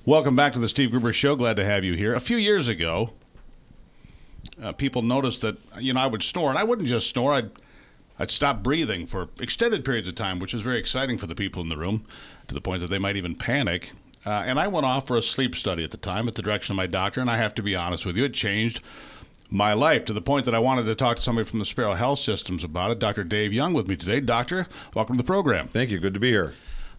Welcome back to the Steve Gruber Show. Glad to have you here. A few years ago, people noticed that, I would snore, and I wouldn't just snore. I'd stop breathing for extended periods of time, which is very exciting for the people in the room, to the point that they might even panic. And I went off for a sleep study at the time at the direction of my doctor, and I have to be honest with you, it changed my life to the point that I wanted to talk to somebody from the Sparrow Health Systems about it. Dr. Dave Young with me today. Doctor, welcome to the program. Thank you. Good to be here.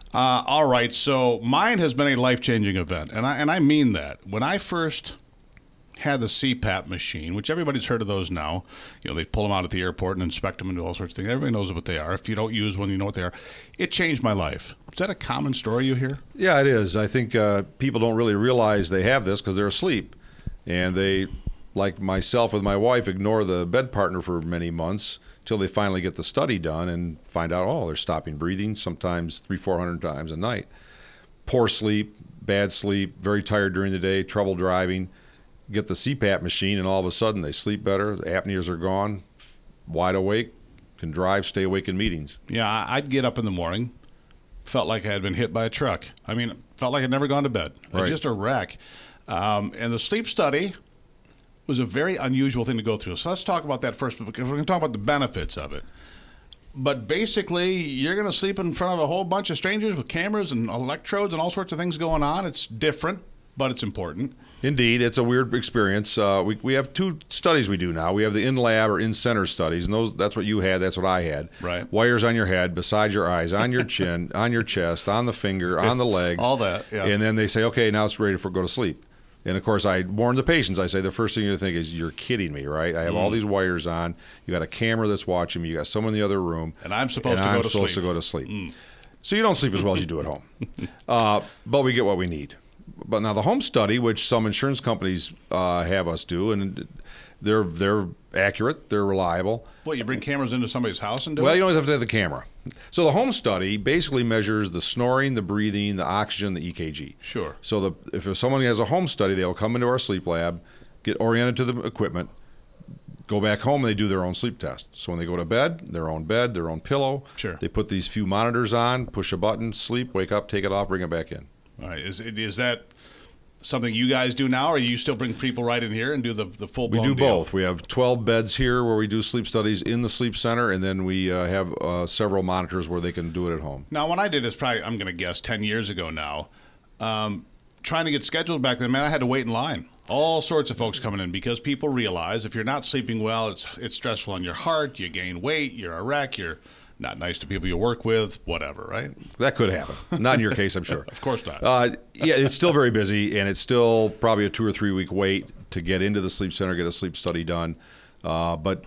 All right, so mine has been a life-changing event, and I mean that. When I first had the CPAP machine, which everybody's heard of those now, they pull them out at the airport and inspect them and do all sorts of things. Everybody knows what they are. If you don't use one, you know what they are. It changed my life. Is that a common story you hear? Yeah, it is. I think people don't really realize they have this because they're asleep, and they, like myself with my wife, ignore the bed partner for many months until they finally get the study done and find out, they're stopping breathing sometimes 300-400 times a night. Poor sleep, bad sleep, very tired during the day, trouble driving. Get the CPAP machine, and all of a sudden they sleep better, the apneas are gone, wide awake, can drive, stay awake in meetings. Yeah, I'd get up in the morning, felt like I had been hit by a truck. Felt like I'd never gone to bed. Right. Just a wreck. And the sleep study was a very unusual thing to go through. So let's talk about that first, because we're going to talk about the benefits of it. But basically, you're going to sleep in front of a whole bunch of strangers with cameras and electrodes and all sorts of things going on. It's different, but it's important. Indeed, it's a weird experience. We have two studies we do now. We have the in-lab or in-center studies, and that's what you had, that's what I had. Right. Wires on your head, beside your eyes, on your chin, on your chest, on the finger, on the legs. All that, yeah. And then they say, okay, now it's ready for go to sleep. And, of course, I warn the patients. I say the first thing you think is, you're kidding me, right? I have all these wires on. You got a camera that's watching me. You got someone in the other room. And I'm supposed to go to sleep. So you don't sleep as well as you do at home. But we get what we need. But now the home study, which some insurance companies have us do, and they're accurate, they're reliable. What, you bring cameras into somebody's house and do it? Well, you don't have to have the camera. So the home study basically measures the snoring, the breathing, the oxygen, the EKG. Sure. So if someone has a home study, they'll come into our sleep lab, get oriented to the equipment, go back home, and they do their own sleep test. So when they go to bed, their own pillow. Sure. They put these few monitors on, push a button, sleep, wake up, take it off, bring it back in. All right. Is that something you guys do now, or you still bring people right in here and do the full-blown deal? We do deal? both. We have 12 beds here where we do sleep studies in the sleep center, and then we have several monitors where they can do it at home. Now, when I did this, probably, I'm going to guess, 10 years ago now, trying to get scheduled back then, man, I had to wait in line. All sorts of folks coming in because people realize if you're not sleeping well, it's stressful on your heart, you gain weight, you're a wreck, you're not nice to people you work with, whatever, right? That could happen. Not in your case, I'm sure. Of course not. Yeah, it's still very busy, and it's still probably a 2 or 3 week wait to get into the sleep center, get a sleep study done. But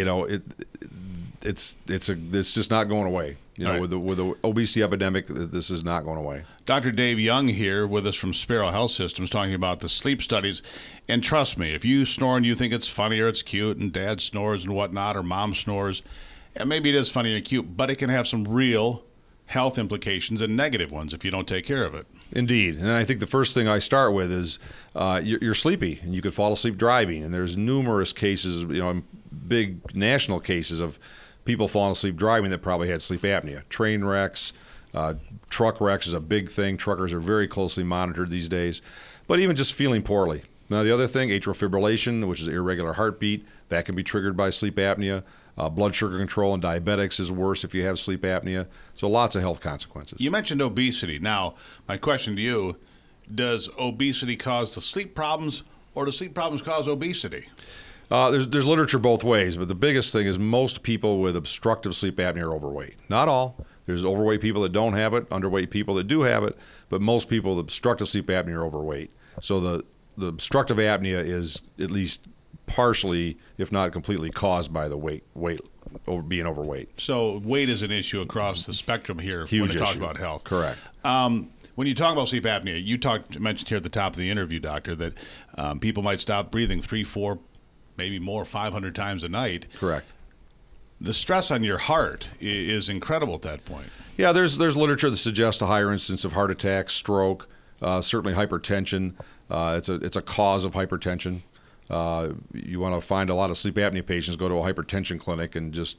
it's just not going away. Right. With the obesity epidemic, this is not going away. Dr. Dave Young here with us from Sparrow Health Systems talking about the sleep studies. And trust me, if you snore and you think it's funny or it's cute and dad snores and whatnot or mom snores, and maybe it is funny and cute, but it can have some real health implications and negative ones if you don't take care of it. Indeed. And I think the first thing I start with is you're sleepy, and you could fall asleep driving. And there's numerous cases, big national cases of people falling asleep driving that probably had sleep apnea. Train wrecks, truck wrecks is a big thing. Truckers are very closely monitored these days. But even just feeling poorly. Now, the other thing, atrial fibrillation, which is irregular heartbeat, that can be triggered by sleep apnea. Blood sugar control in diabetics is worse if you have sleep apnea. So lots of health consequences. You mentioned obesity. Now, my question to you, does obesity cause the sleep problems, or do sleep problems cause obesity? There's literature both ways, but the biggest thing is most people with obstructive sleep apnea are overweight. Not all. There's overweight people that don't have it, underweight people that do have it, but most people with obstructive sleep apnea are overweight. So the obstructive apnea is at least partially, if not completely, caused by the being overweight. So weight is an issue across the spectrum here. Huge when we talk issue. about health. Correct. When you talk about sleep apnea, you mentioned here at the top of the interview, doctor, that people might stop breathing 3, 4, maybe more, 500 times a night. Correct. The stress on your heart is incredible at that point. Yeah, there's literature that suggests a higher incidence of heart attack, stroke, certainly hypertension. It's a cause of hypertension. You want to find a lot of sleep apnea patients, go to a hypertension clinic and just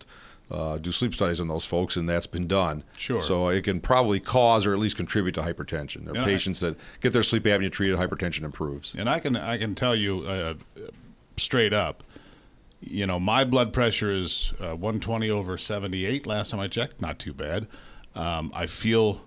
do sleep studies on those folks, and that's been done. Sure. So it can probably cause or at least contribute to hypertension. There are patients that get their sleep apnea treated, hypertension improves. And I can tell you straight up, my blood pressure is 120/78 last time I checked. Not too bad. I feel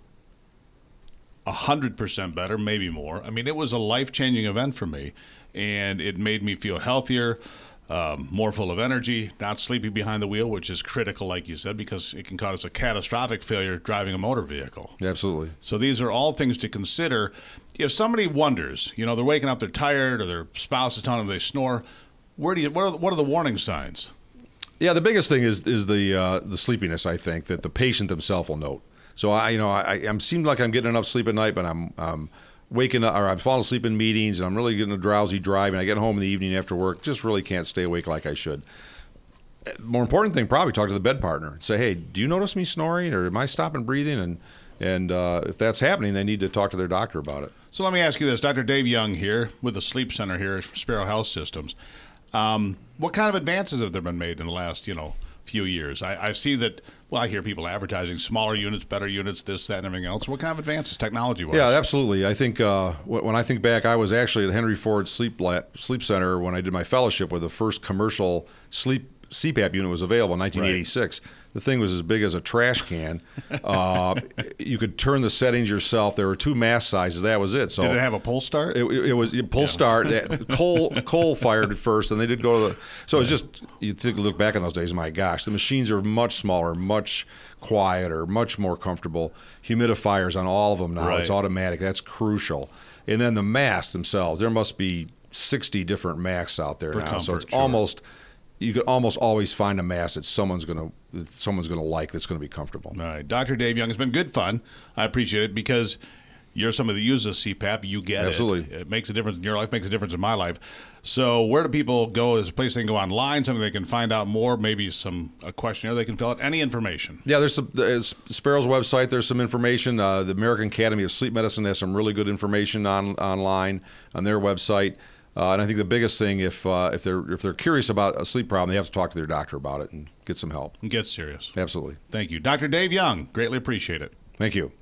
100% better, maybe more. I mean, it was a life-changing event for me, and it made me feel healthier, more full of energy, not sleepy behind the wheel, which is critical, like you said, because it can cause a catastrophic failure driving a motor vehicle. Absolutely. So these are all things to consider. If somebody wonders, they're waking up, they're tired, or their spouse is telling them they snore, what are the warning signs? Yeah, the biggest thing is the sleepiness. I think that the patient themselves will note. So I seem like I'm getting enough sleep at night, but I'm waking up, or I'm falling asleep in meetings, and I'm really getting a drowsy drive, and I get home in the evening after work, just really can't stay awake like I should. More important thing, probably talk to the bed partner and say, hey, do you notice me snoring, or am I stopping breathing? And if that's happening, they need to talk to their doctor about it. So let me ask you this. Dr. Dave Young here with the Sleep Center here at Sparrow Health Systems. What kind of advances have there been made in the last, few years? I see that, I hear people advertising smaller units, better units, this, that, and everything else. What kind of advances technology-wise? Yeah, absolutely. I think when I think back, I was actually at Henry Ford Sleep Center when I did my fellowship, where the first commercial CPAP unit was available in 1986. Right. The thing was as big as a trash can. You could turn the settings yourself. There were 2 mask sizes. That was it. So did it have a pull start? It was pull start. Coal fired at first, and they did go to the. So it was just, you look back on those days. My gosh, the machines are much smaller, much quieter, much more comfortable. Humidifiers on all of them now. Right. It's automatic. That's crucial. And then the masks themselves. There must be 60 different masks out there now. Comfort, so it's sure. almost. You could almost always find a mask that someone's gonna like, that's gonna be comfortable. All right, Dr. Dave Young, it's been good fun. I appreciate it because you're somebody that uses CPAP. You get Absolutely. it. It makes a difference in your life. Makes a difference in my life. So where do people go? Is a place they can go online, something they can find out more, maybe a questionnaire they can fill out, any information? Yeah, there's Sparrow's website. There's some information. The American Academy of Sleep Medicine has some really good information online on their website. And I think the biggest thing, if they're curious about a sleep problem, they have to talk to their doctor about it and get some help. And get serious. Absolutely. Thank you. Dr. Dave Young, greatly appreciate it. Thank you.